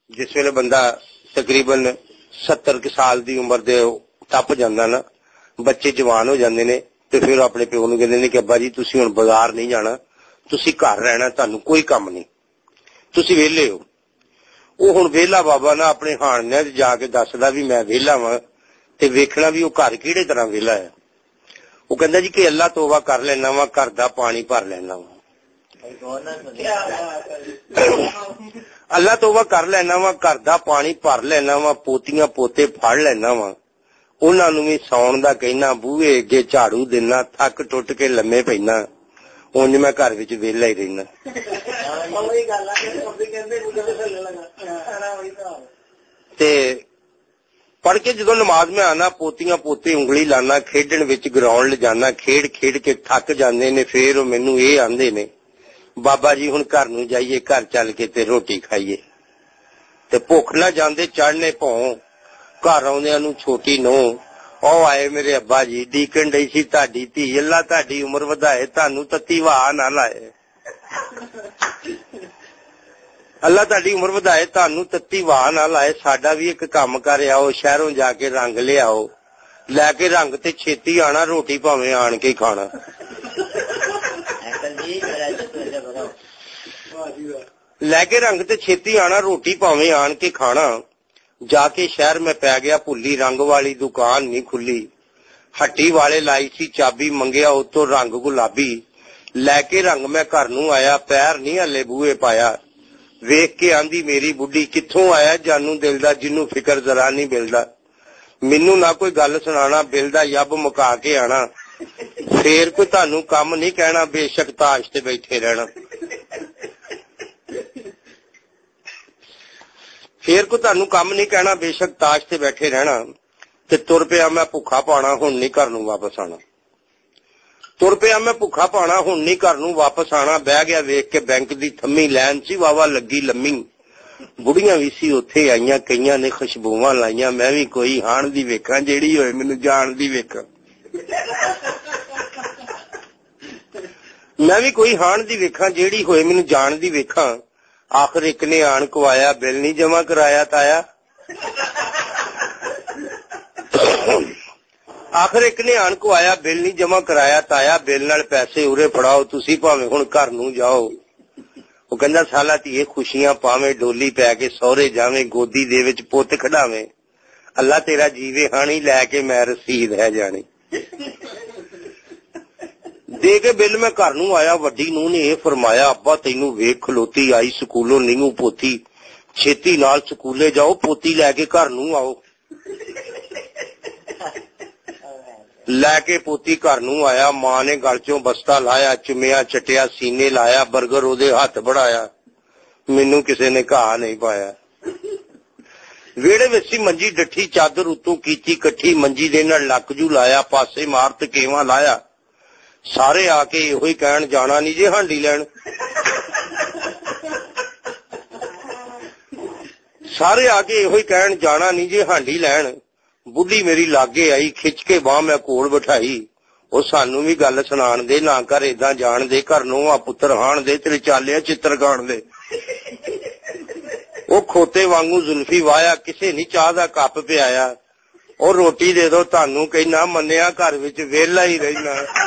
जिस वेले बंदा तकरीबन 70 साल की उम्र दे टप जांदा ना, बच्चे जवान हो जांदे ने ते फिर अपने प्यो नूं कहंदे ने कि अब्बा जी तुसीं हुण बाजार नहीं जाना, तुसीं घर रहना, तुहानूं कोई काम नहीं, तुसीं वेले हो। ਉਹ ਹੁਣ ਵਿਹਲਾ ਬਾਬਾ ਨਾ ਆਪਣੇ ਹਾਣਿਆਂ 'ਚ ਜਾ ਕੇ ਦੱਸਦਾ ਵੀ ਮੈਂ ਵਿਹਲਾ ਵਾਂ ਤੇ ਵੇਖਣਾ ਵੀ ਉਹ ਘਰ ਕਿਹੜੇ ਤਰ੍ਹਾਂ ਵਿਹਲਾ ਹੈ। ਉਹ ਕਹਿੰਦਾ ਜੀ ਕਿ ਅੱਲਾ ਤੋਬਾ ਕਰ ਲੈਣਾ ਵਾ, ਘਰ ਦਾ ਪਾਣੀ ਭਰ ਲੈਣਾ ਵਾ, ਅੱਲਾ ਤੋਬਾ ਕਰ ਲੈਣਾ ਵਾ, ਘਰ ਦਾ ਪਾਣੀ ਭਰ ਲੈਣਾ ਵਾ, ਪੋਤੀਆਂ ਪੋਤੇ ਫੜ ਲੈਣਾ ਵਾ, ਉਹਨਾਂ ਨੂੰ ਵੀ ਸੌਣ ਦਾ ਕਹਿਣਾ, ਬੂਹੇ ਅੱਗੇ ਝਾੜੂ ਦੇਣਾ, ਥੱਕ ਟੁੱਟ ਕੇ ਲੰਮੇ ਪੈਣਾ, ਉਂਝ ਮੈਂ ਘਰ ਵਿੱਚ ਵਿਹਲਾ ਹੀ ਰਹਿਣਾ। ਤੇ पढ़ के जो नमाज में आना, पोतियां पोते उंगली लाना, खेडन विच ग्राउंड ले जाना, खेड खेड के थक जांदे ने, फिर मैनू ये आंदे ने बाबा जी हुण घर नूं जाइए, घर चल के ते रोटी खाइए। ते भुख ना जांदे चढ़ने भौं, घर आउंदियां नूं छोटी नूंह ओ आए मेरे अब्बा जी, डीकन डई सी तुहाडी धी, अल्लाह तुहाडी उम्र वधाए, तुहानूं तत्ती वाह ना लाए, अल्लाह तुहाडी उम्र वधाए, तुहानूं तत्ती वाह ना लाए, साडा भी एक काम कर आओ, शहरों जाके रंग लियाओ, लैके रंग ते छेती आना, रोटी भावें आण के खाना। लैके रंग ते छेती आना, रोटी भावें आण के खाना। जाके शहर में पै गया भुल्ली, रंग वाली दुकान नहीं खुली, हट्टी वाले लाई सी चाबी, मंगया उतों रंग गुलाबी, लैके रंग मैं घर नूं आया, पैर नहीं हले बूहे पाया, वेख के आंदी मेरी बुढ़ी, कित्थों आया जानू दिल दा, जिन्नू फिकर जरा नहीं मिलदा, मैनू ना कोई गल सुनाना, बिल दा यब मुका के आना, फिर कोई तुहानू काम नहीं कहना, बेशक ताश ते बैठे रहना, फिर कोई तुहानू काम नहीं कहना, बेशक ताश ते बैठे रहना। ते तुर पिया मैं भुखा पाना, हुण नहीं घर नूं वापस आना, तुर पिया मैं भुखा पाना, हुण नहीं घर नूं वापस आना। बह गया वेख के बैंक दी थम्मी, लैन सी वावा लगी लम्मी, बुढ़ियां भी सी उत्थे आईयां, कईयां ने खुशबूवां लाईयां, मैं भी कोई हाण दी वेखां, जेड़ी होए मैनूं जाण दी वेखां, मैं भी कोई हाण दी वेखां, जेड़ी होए मैनूं जाण दी वेखां। आखिर एक ने आण कवाया, बिल नहीं जमा कराया ताया, आखिर एक ने आण को आया, बिल नहीं जमा कराया ताया, बिल नाल पैसे उरे फड़ाओ, तुसी भावें हुण घर नूं जाओ। वो कहंदा साला धीए खुशियां पावें, डोली पै के सौरे जावें, गोदी दे विच पुੱਤ खड़ावें, अल्लाह तेरा जीवे हाणी, लैके मैं रसीद है जानी। दे के बिल मैं घर नूं आया, वड्डी नूंह ने यह फरमाया, अब्बा तैनूं वेख खलोती आई स्कूलों नींगू पोती, छेती नाल स्कूले जाओ, पोती लैके घर नूं आओ। लैके पोती घर नूं आया, मां ने गल चों बस्ता लाया, चुमिया चटिया, सीने लाया, बर्गर ओदे हथ बढ़ाया, मैनू किसे ने घा नहीं पाया। वेड़े विच मंजी डठी, चादर उत्तों कीती कट्ठी, मंजी दे नाल लक जू लाया, पासे मार तकेवा लाया, सारे आके इहो ही कहण जाना नहीं जे हांडी लैण, सारे आके इहो ही कहण जाना नहीं जे हांडी लैण। बुढ़ी मेरी लागे आई, खिच के बाह मैं कोल बिठाई, ਉਹ ਸਾਨੂੰ भी गल सुनाण दे, ना कर इदां जाण दे, घर नूंहां पुत्तर हाण दे, तेरे चालिया चित्र गाण दे। ਉਹ खोते वांगू जुल्फी वाया, किसे नहीं चाह दा कप पिआया, और रोटी दे दो, ਤੁਹਾਨੂੰ कहना मन्निया घर विच वेला ही रहना।